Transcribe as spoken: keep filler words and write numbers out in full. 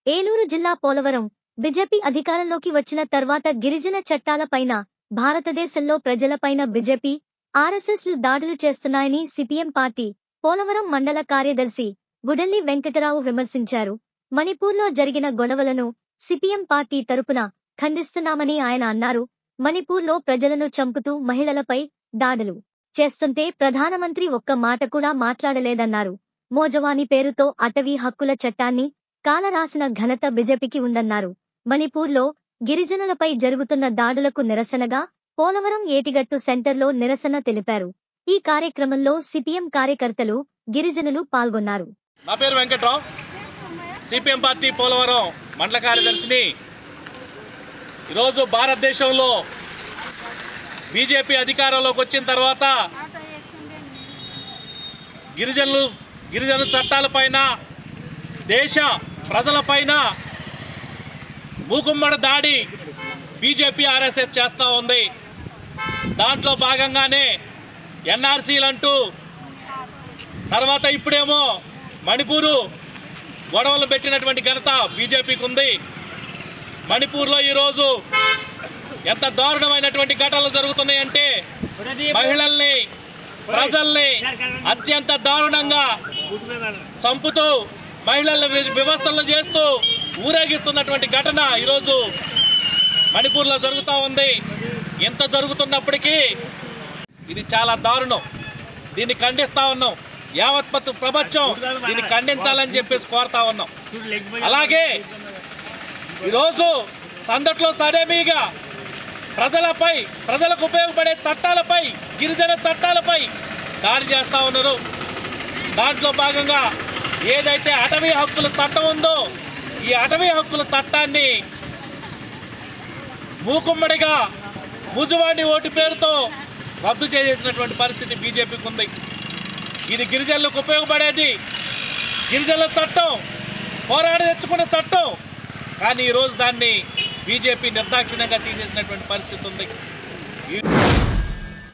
ఏలూరు జిల్లా పోలవరం బీజేపీ అధికారంలోకి వచ్చిన తర్వాత గిరిజన చట్టాలపైన భారతదేశంలో ప్రజలపైన బీజేపీ ఆర్ఎస్ఎస్లు దాడులు చేస్తున్నాయని సిపిఎం పార్టీ పోలవరం మండల కార్యదర్శి గుడెల్లి వెంకటరావు విమర్శించారు. మణిపూర్లో జరిగిన గొడవలను సిపిఎం పార్టీ తరపున ఖండిస్తున్నామని ఆయన అన్నారు. మణిపూర్లో ప్రజలను చంపుతూ మహిళలపై దాడులు చేస్తుంటే ప్రధానమంత్రి ఒక్క మాట కూడా మాట్లాడలేదన్నారు. మోజవాని పేరుతో అటవీ హక్కుల చట్టాన్ని కాలరాసిన ఘనత బీజేపీకి ఉందన్నారు. మణిపూర్లో గిరిజనులపై జరుగుతున్న దాడులకు నిరసనగా పోలవరం ఏటిగట్టు సెంటర్లో నిరసన తెలిపారు. ఈ కార్యక్రమంలో సిపిఎం కార్యకర్తలు, గిరిజనులు పాల్గొన్నారు. నా పేరు వెంకట్రావు, సిపిఎం పార్టీ పోలవరం మండల కార్యదర్శిని. ఈరోజు భారతదేశంలో బీజేపీ అధికారంలోకి వచ్చిన తర్వాత గిరిజనులు గిరిజన చట్టాలపైన, దేశ ప్రజలపైన మూకుమ్మడి దాడి బీజేపీ ఆర్ఎస్ఎస్ చేస్తూ ఉంది. దాంట్లో భాగంగానే ఎన్ఆర్సీలు అంటూ, తర్వాత ఇప్పుడేమో మణిపూరు గొడవలు పెట్టినటువంటి ఘనత బీజేపీకి ఉంది. మణిపూర్లో ఈరోజు ఎంత దారుణమైనటువంటి ఘటనలు జరుగుతున్నాయంటే మహిళల్ని, ప్రజల్ని అత్యంత దారుణంగా చంపుతూ మహిళలను వ్యవస్థలను చేస్తూ ఊరేగిస్తున్నటువంటి ఘటన ఈరోజు మణిపూర్లో జరుగుతూ ఉంది. ఎంత జరుగుతున్నప్పటికీ ఇది చాలా దారుణం. దీన్ని ఖండిస్తూ ఉన్నాం. యావత్ ప్రపంచం దీన్ని ఖండించాలని చెప్పేసి కోరుతా ఉన్నాం. అలాగే ఈరోజు సందట్లో సడేమీగా ప్రజలపై, ప్రజలకు ఉపయోగపడే చట్టాలపై, గిరిజన చట్టాలపై దాడి చేస్తూ ఉన్నారు. దాంట్లో భాగంగా ఏదైతే అటవీ హక్కుల చట్టం ఉందో, ఈ అటవీ హక్కుల చట్టాన్ని మూకుమ్మడిగా ముజువాణి ఓటు పేరుతో రద్దు చేసేసినటువంటి పరిస్థితి బీజేపీకి ఉంది. ఇది గిరిజనులకు ఉపయోగపడేది, గిరిజనుల చట్టం, పోరాడి తెచ్చుకున్న చట్టం. కానీ ఈరోజు దాన్ని బీజేపీ నిర్దాక్షిణ్యంగా తీసేసినటువంటి పరిస్థితి ఉంది.